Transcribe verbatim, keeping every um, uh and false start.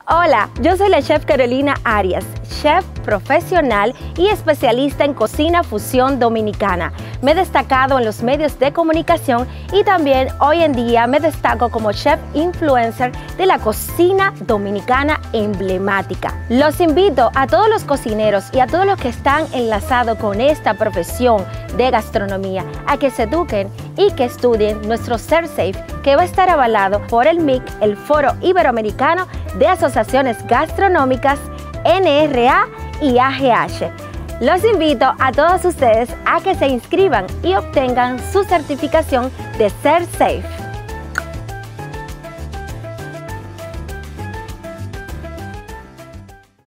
Hola, yo soy la chef Carolina Arias, chef profesional y especialista en cocina fusión dominicana. Me he destacado en los medios de comunicación y también hoy en día me destaco como chef influencer de la cocina dominicana emblemática. Los invito a todos los cocineros y a todos los que están enlazados con esta profesión de gastronomía a que se eduquen y que estudien nuestro SerSafe, que va a estar avalado por el M I C, el Foro Iberoamericano de Asociaciones Gastronómicas, N R A y A G H. Los invito a todos ustedes a que se inscriban y obtengan su certificación de SerSafe.